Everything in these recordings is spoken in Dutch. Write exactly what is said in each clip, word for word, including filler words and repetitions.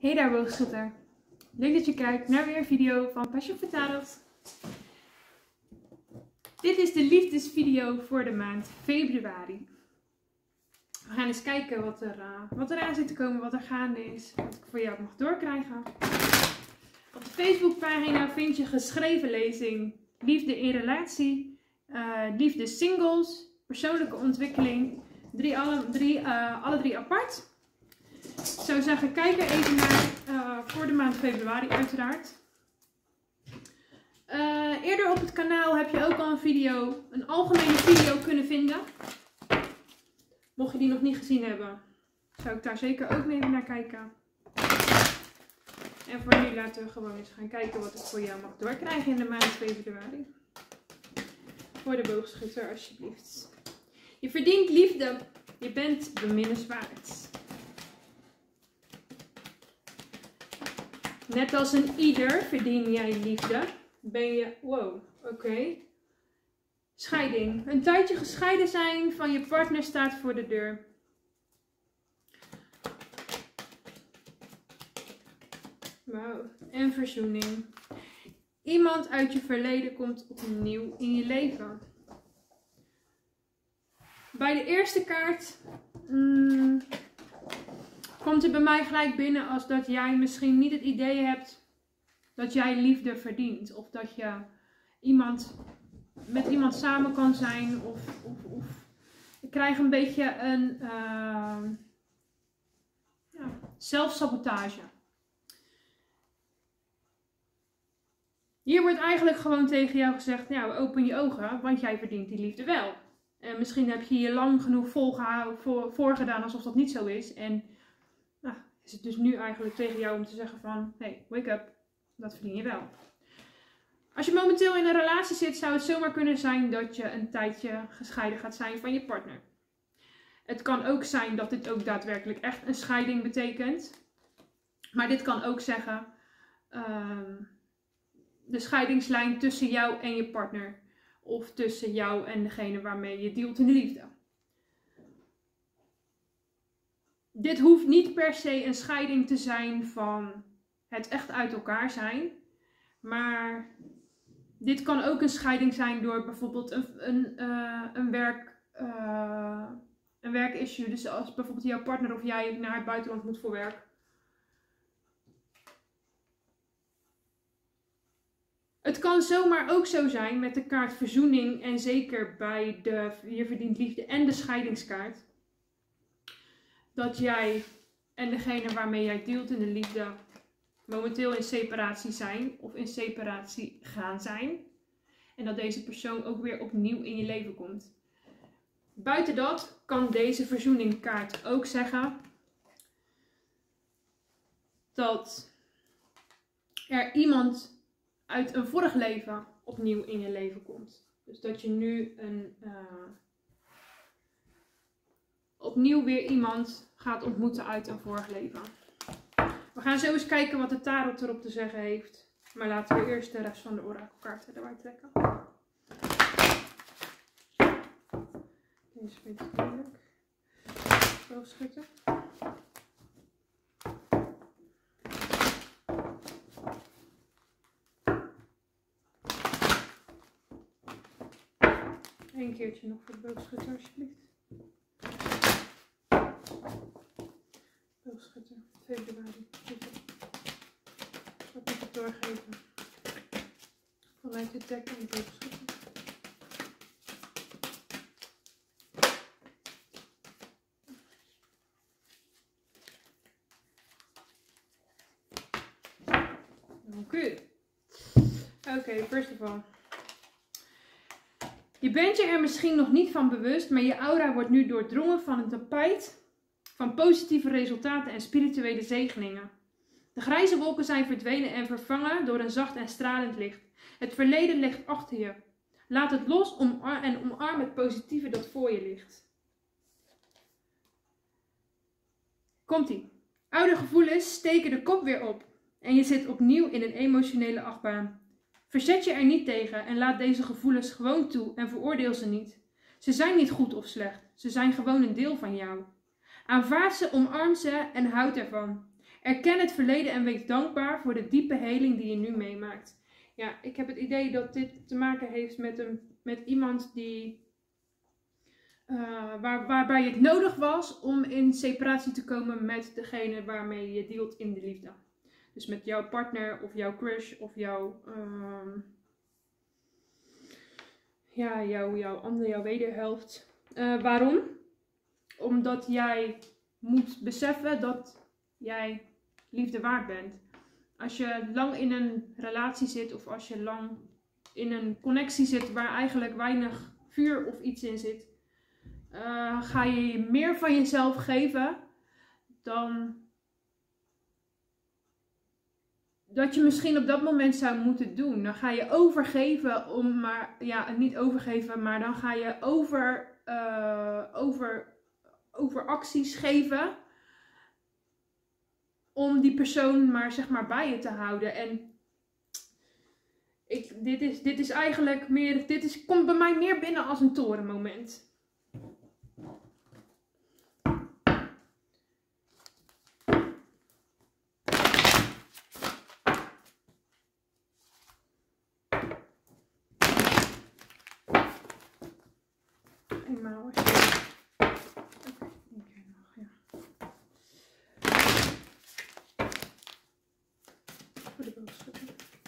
Hey daar boogschutter. Leuk dat je kijkt naar weer een video van Passion for Tarot. Dit is de liefdesvideo voor de maand februari. We gaan eens kijken wat er, uh, wat er aan zit te komen, wat er gaande is, wat ik voor jou mag doorkrijgen. Op de Facebookpagina vind je geschreven lezing, liefde in relatie, uh, liefde singles, persoonlijke ontwikkeling, drie, alle, drie, uh, alle drie apart. Ik zou zeggen, kijk er even naar uh, voor de maand februari uiteraard. Uh, eerder op het kanaal heb je ook al een video, een algemene video kunnen vinden. Mocht je die nog niet gezien hebben, zou ik daar zeker ook even naar kijken. En voor nu laten we gewoon eens gaan kijken wat ik voor jou mag doorkrijgen in de maand februari. Voor de boogschutter alsjeblieft. Je verdient liefde. Je bent beminnenswaard. Net als een ieder verdien jij liefde. Ben je... Wow, oké. Okay. Scheiding. Een tijdje gescheiden zijn van je partner staat voor de deur. Wauw. En verzoening. Iemand uit je verleden komt opnieuw in je leven. Bij de eerste kaart... Hmm, komt er bij mij gelijk binnen als dat jij misschien niet het idee hebt dat jij liefde verdient. Of dat je iemand, met iemand samen kan zijn. Of, of, of ik krijg een beetje een uh, ja, zelfsabotage. Hier wordt eigenlijk gewoon tegen jou gezegd, nou, open je ogen, want jij verdient die liefde wel. En misschien heb je hier lang genoeg volgehouden, voor, voorgedaan alsof dat niet zo is. En nou, is het dus nu eigenlijk tegen jou om te zeggen van, hey, wake up, dat verdien je wel. Als je momenteel in een relatie zit, zou het zomaar kunnen zijn dat je een tijdje gescheiden gaat zijn van je partner. Het kan ook zijn dat dit ook daadwerkelijk echt een scheiding betekent. Maar dit kan ook zeggen, uh, de scheidingslijn tussen jou en je partner. Of tussen jou en degene waarmee je dealt in de liefde. Dit hoeft niet per se een scheiding te zijn van het echt uit elkaar zijn. Maar dit kan ook een scheiding zijn door bijvoorbeeld een, een, uh, een, werk, uh, een werkissue. Dus als bijvoorbeeld jouw partner of jij naar het buitenland moet voor werk. Het kan zomaar ook zo zijn met de kaart verzoening en zeker bij de je verdient liefde en de scheidingskaart. Dat jij en degene waarmee jij dealt in de liefde momenteel in separatie zijn of in separatie gaan zijn. En dat deze persoon ook weer opnieuw in je leven komt. Buiten dat kan deze verzoeningkaart ook zeggen dat er iemand uit een vorig leven opnieuw in je leven komt. Dus dat je nu een... Uh, opnieuw weer iemand gaat ontmoeten uit een vorig leven. We gaan zo eens kijken wat de tarot erop te zeggen heeft. Maar laten we eerst de rest van de orakelkaarten erbij trekken. Deze vind ik moeilijk. Boogschutter. Eén keertje nog voor de boogschutter alsjeblieft. Boogschutter, februari. Wat moet ik doorgeven? Vanuit de deck en de boogschutter. Oké. Oké, first of all. Je bent je er misschien nog niet van bewust, maar je aura wordt nu doordrongen van een tapijt van positieve resultaten en spirituele zegeningen. De grijze wolken zijn verdwenen en vervangen door een zacht en stralend licht. Het verleden ligt achter je. Laat het los omar- en omarm het positieve dat voor je ligt. Komt-ie. Oude gevoelens steken de kop weer op en je zit opnieuw in een emotionele achtbaan. Verzet je er niet tegen en laat deze gevoelens gewoon toe en veroordeel ze niet. Ze zijn niet goed of slecht, ze zijn gewoon een deel van jou. Aanvaard ze, omarm ze en houd ervan. Erken het verleden en wees dankbaar voor de diepe heling die je nu meemaakt. Ja, ik heb het idee dat dit te maken heeft met, een, met iemand die, uh, waar, waarbij het nodig was om in separatie te komen met degene waarmee je dealt in de liefde. Dus met jouw partner of jouw crush of jouw, uh, ja, jouw, jouw andere, jouw wederhelft. Uh, waarom? Omdat jij moet beseffen dat jij liefde waard bent. Als je lang in een relatie zit of als je lang in een connectie zit waar eigenlijk weinig vuur of iets in zit, uh, ga je meer van jezelf geven dan dat je misschien op dat moment zou moeten doen. Dan ga je overgeven om, maar ja, niet overgeven, maar dan ga je over, uh, over, over acties geven om die persoon maar zeg maar bij je te houden. En ik, dit, is, dit is eigenlijk meer, dit is, komt bij mij meer binnen als een torenmoment. Eenmaal als je... Oké, één keer nog, ja. Voor de boodschappen.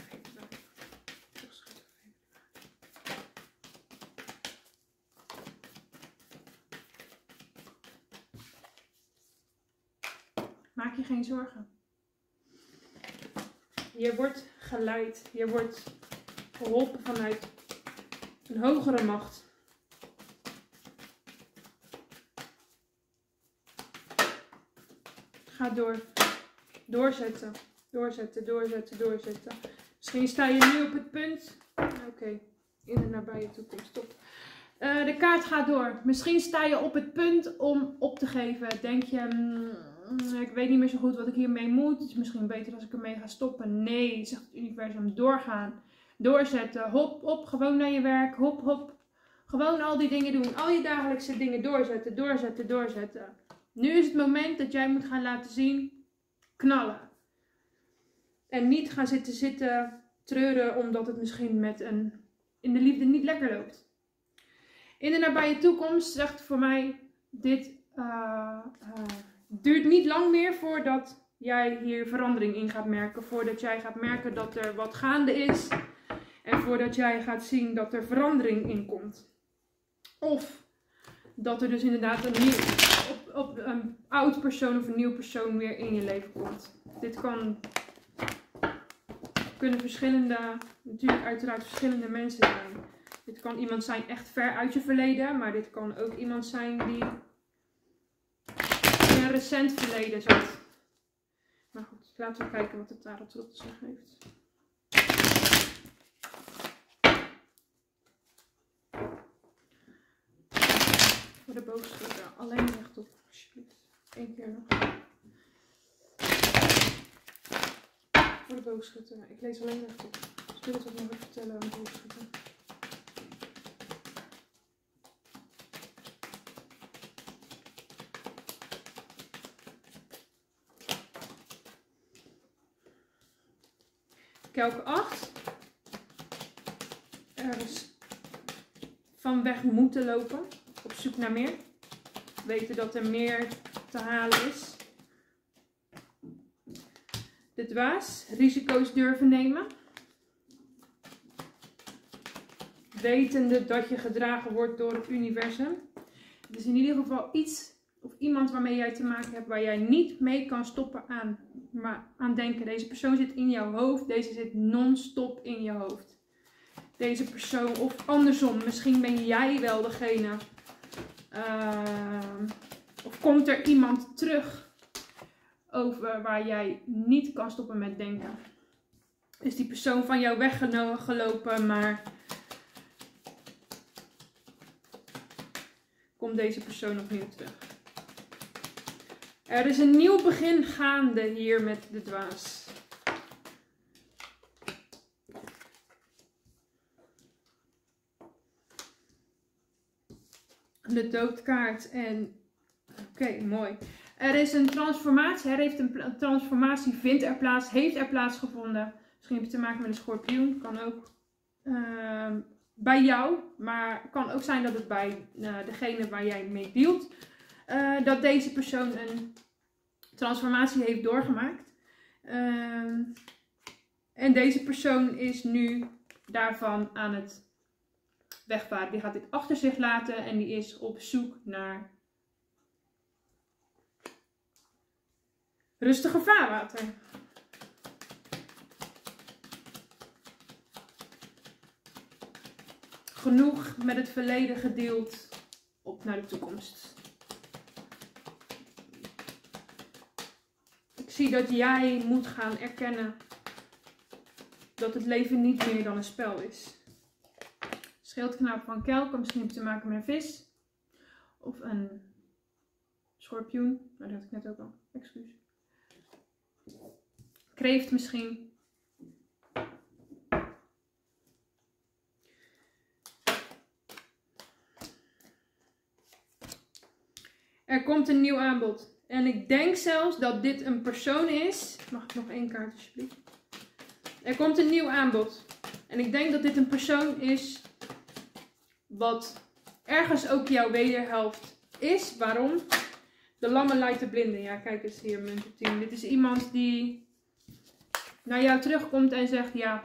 Maak je geen zorgen. Je wordt geleid. Je wordt geholpen vanuit een hogere macht. Ga door. Doorzetten. Doorzetten, doorzetten, doorzetten. Misschien sta je nu op het punt. Oké, okay. In de nabije toekomst. Stop. Uh, de kaart gaat door. Misschien sta je op het punt om op te geven. Denk je, mm, ik weet niet meer zo goed wat ik hiermee moet. Het is misschien beter als ik ermee ga stoppen. Nee, zegt het universum. Doorgaan. Doorzetten. Hop, hop. Gewoon naar je werk. Hop, hop. Gewoon al die dingen doen. Al je dagelijkse dingen doorzetten, doorzetten, doorzetten. Nu is het moment dat jij moet gaan laten zien. Knallen. En niet gaan zitten zitten treuren omdat het misschien met een, in de liefde niet lekker loopt. In de nabije toekomst zegt voor mij, dit uh, uh, duurt niet lang meer voordat jij hier verandering in gaat merken. Voordat jij gaat merken dat er wat gaande is. En voordat jij gaat zien dat er verandering in komt. Of dat er dus inderdaad een, nieuw, op, op een oud persoon of een nieuw persoon weer in je leven komt. Dit kan, kunnen verschillende, natuurlijk uiteraard verschillende mensen zijn. Dit kan iemand zijn echt ver uit je verleden, maar dit kan ook iemand zijn die in een recent verleden zat. Maar goed, laten we kijken wat de tarot erop te zeggen heeft. Voor de boogschutter, alleen rechtop, alsjeblieft. Eén keer nog. Voor de boogschutter, ik lees alleen rechtop. Spirit wat nog even vertellen aan de boogschutter. Kelk acht. Ergens van weg moeten lopen. Op zoek naar meer. Weten dat er meer te halen is. De dwaas. Risico's durven nemen. Wetende dat je gedragen wordt door het universum. Het is in ieder geval iets of iemand waarmee jij te maken hebt waar jij niet mee kan stoppen aan, maar aan denken. Deze persoon zit in jouw hoofd. Deze zit non-stop in je hoofd. Deze persoon, of andersom, misschien ben jij wel degene. Uh, of komt er iemand terug over waar jij niet kan stoppen met denken. Is die persoon van jou weggelopen, maar komt deze persoon opnieuw terug. Er is een nieuw begin gaande hier met de dwaas. De doodkaart en... Oké, okay, mooi. Er is een transformatie, er heeft een transformatie, vindt er plaats, heeft er plaatsgevonden. Misschien heb je te maken met een schorpioen, kan ook uh, bij jou, maar kan ook zijn dat het bij uh, degene waar jij mee dealt, uh, dat deze persoon een transformatie heeft doorgemaakt. Uh, en deze persoon is nu daarvan aan het wegvaren. Die gaat dit achter zich laten en die is op zoek naar rustige vaarwater. Genoeg met het verleden gedeeld, op naar de toekomst. Ik zie dat jij moet gaan erkennen dat het leven niet meer dan een spel is. Schildknaap van kelken, misschien heeft te maken met een vis. Of een schorpioen, nou, dat had ik net ook al, excuus. Kreeft misschien. Er komt een nieuw aanbod. En ik denk zelfs dat dit een persoon is. Mag ik nog één kaart alsjeblieft? Er komt een nieuw aanbod. En ik denk dat dit een persoon is wat ergens ook jouw wederhelft is. Waarom? De lammen leidt de blinden. Ja, kijk eens hier, munt tien. Dit is iemand die naar jou terugkomt en zegt, ja,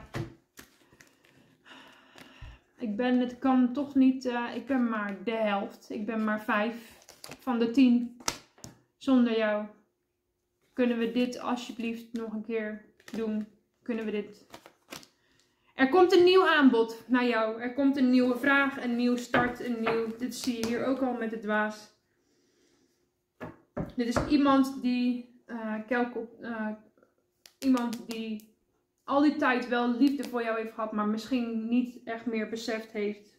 ik ben, het kan toch niet, uh, ik ben maar de helft. Ik ben maar vijf van de tien. Zonder jou. Kunnen we dit alsjeblieft nog een keer doen? Kunnen we dit? Er komt een nieuw aanbod naar jou. Er komt een nieuwe vraag, een nieuwe start, een nieuw... Dit zie je hier ook al met de dwaas. Dit is iemand die... Uh, kelk op, uh, iemand die al die tijd wel liefde voor jou heeft gehad, maar misschien niet echt meer beseft heeft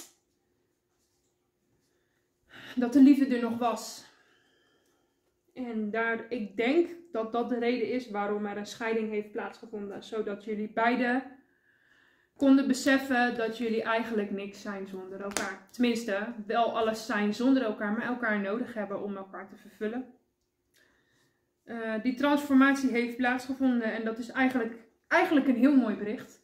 dat de liefde er nog was. En daar, ik denk dat dat de reden is waarom er een scheiding heeft plaatsgevonden. Zodat jullie beiden konden beseffen dat jullie eigenlijk niks zijn zonder elkaar. Tenminste, wel alles zijn zonder elkaar, maar elkaar nodig hebben om elkaar te vervullen. Uh, die transformatie heeft plaatsgevonden en dat is eigenlijk, eigenlijk een heel mooi bericht.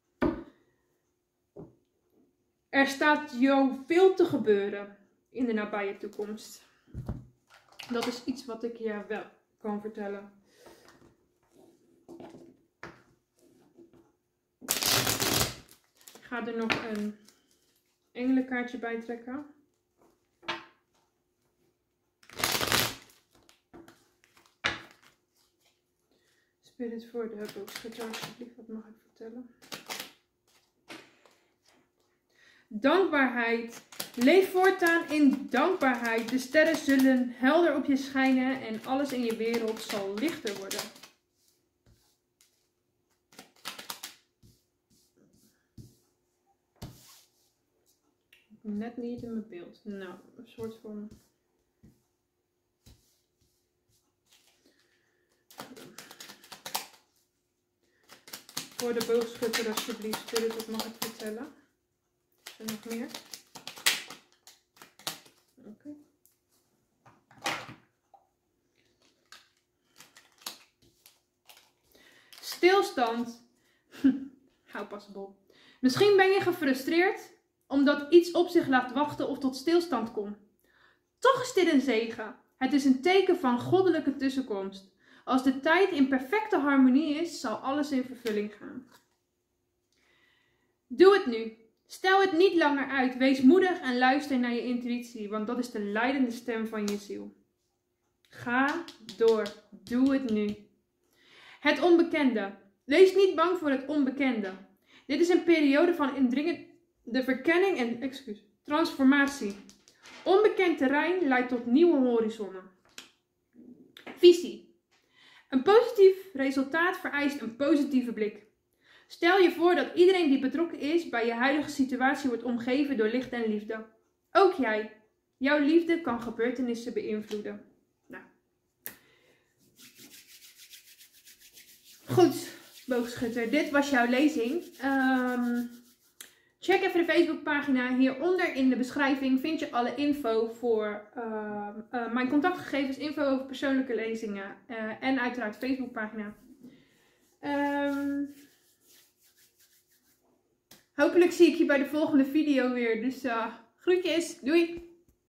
Er staat jou veel te gebeuren in de nabije toekomst. Dat is iets wat ik je wel kan vertellen. Ik ga er nog een engelenkaartje bij trekken. Spirit voor de boogschutter, alsjeblieft, wat mag ik vertellen? Dankbaarheid. Leef voortaan in dankbaarheid. De sterren zullen helder op je schijnen en alles in je wereld zal lichter worden. Net niet in mijn beeld. Nou, een soort van... Voor de boogschutter alsjeblieft, Spirit, wat mag ik vertellen? Is er nog meer? Oké. Okay. Stilstand. Hou passable. Misschien ben je gefrustreerd omdat iets op zich laat wachten of tot stilstand komt. Toch is dit een zegen. Het is een teken van goddelijke tussenkomst. Als de tijd in perfecte harmonie is, zal alles in vervulling gaan. Doe het nu. Stel het niet langer uit. Wees moedig en luister naar je intuïtie, want dat is de leidende stem van je ziel. Ga door. Doe het nu. Het onbekende. Wees niet bang voor het onbekende. Dit is een periode van indringende verkenning en excuus, transformatie. Onbekend terrein leidt tot nieuwe horizonnen. Visie. Een positief resultaat vereist een positieve blik. Stel je voor dat iedereen die betrokken is bij je huidige situatie wordt omgeven door licht en liefde. Ook jij. Jouw liefde kan gebeurtenissen beïnvloeden. Nou. Goed, boogschutter. Dit was jouw lezing. Um, Check even de Facebookpagina. Hieronder in de beschrijving vind je alle info voor uh, uh, mijn contactgegevens, info over persoonlijke lezingen uh, en uiteraard de Facebookpagina. Um, hopelijk zie ik je bij de volgende video weer. Dus uh, groetjes, doei!